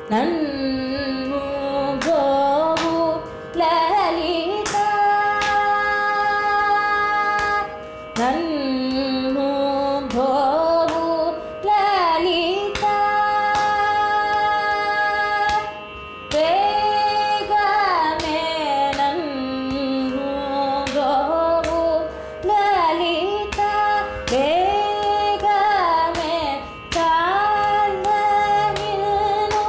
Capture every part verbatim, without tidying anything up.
నన్ను బ్రోవు లలిత నన్ను బ్రోవు లలిత వేగమే నన్ను బ్రోవు లలిత వేగమే చాలనిను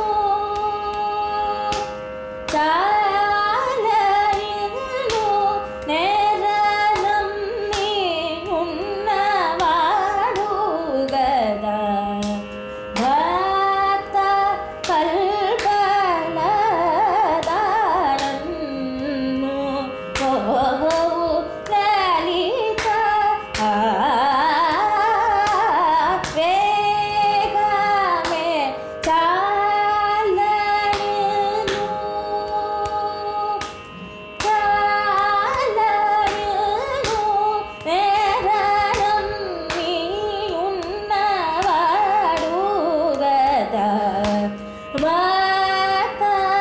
చాలనిను నేరనమ్మి ఉన్నవాడు గదా భక్త కల్పలదానన్ను బ్రోవు లలిత వేగమే చాలనిను చాలనిను నేరనమ్మి ఉన్నవాడు గదా భక్త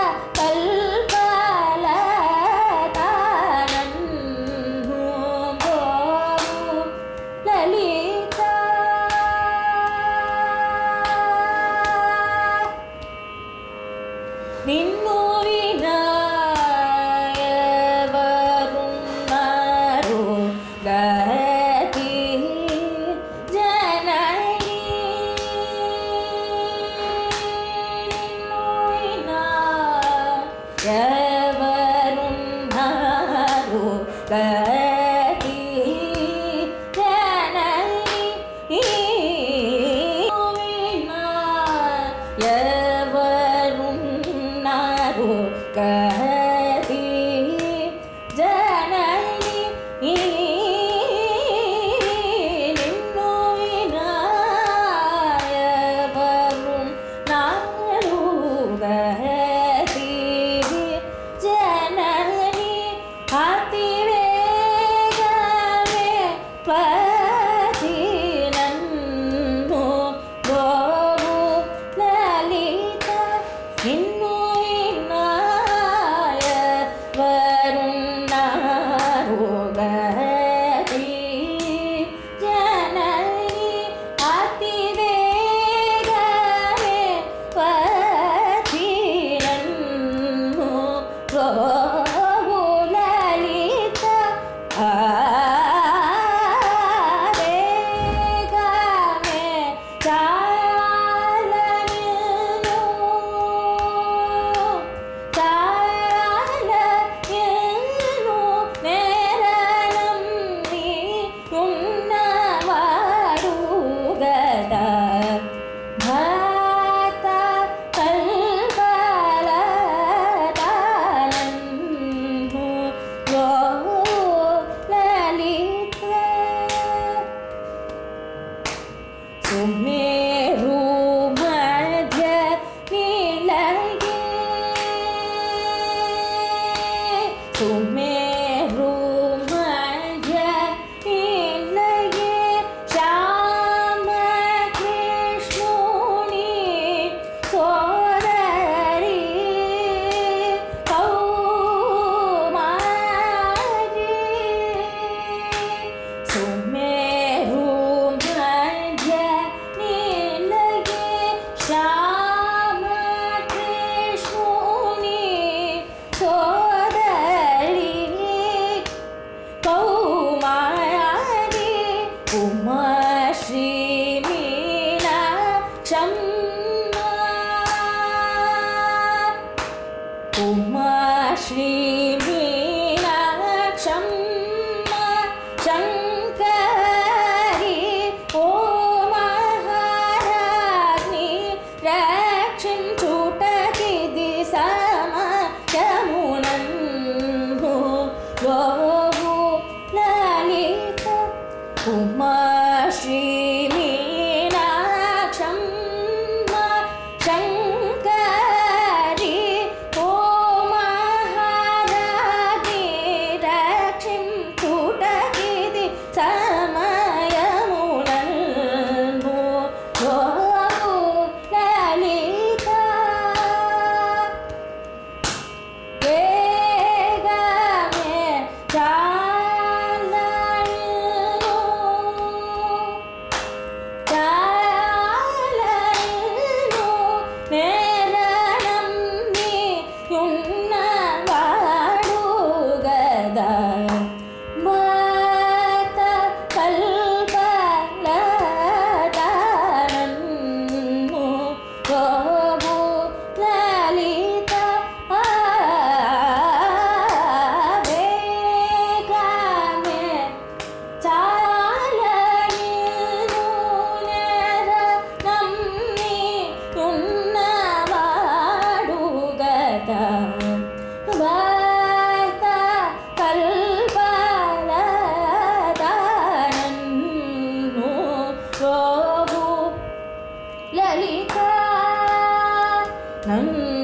కల్పలదానన్ను బ్రోవు లలిత నిన్ను వినా ఎవరున్నారు గతి జనని నిన్ను వినా ఎవరున్నారు గతి జనని నిన్ను వినా ఎవరున్నారు గతి జనని నిన్ను వినా ఎవరున్నారు గతి జనని అతి వేగమే పతి నన్ను బ్రోవు లలిత నిన్ను వినా ఎవరున్నారు గతి జనని అతి వేగమే పతి నన్ను బ్రోవు లలిత వేగమే చాలనిను చాలనిను నేరనమ్మి ఉన్నవాడు గదా భక్త కల్పలదానన్ను బ్రోవు లలిత సుమేరు మధ్య నిలయే సుమేరు మధ్య నిలయే శ్యామ కృష్ణుని సోదరి కౌమారి సుమేరు మధ్య నిలయే శ్యామ కృష్ణుని సోదరి కౌమారి ఉమాశ్రీ మీనాక్షమ్మ ఉమాశ్రీ మీనాక్షమ్మ శంకరి ఓ మహారాజ్ని రక్షించుటకిది సమయమునన్ను బ్రోవు లలిత ఉమాశ్రీ మీనాక్షమ్మ శంకరి ఓ మహారాజ్ని నందన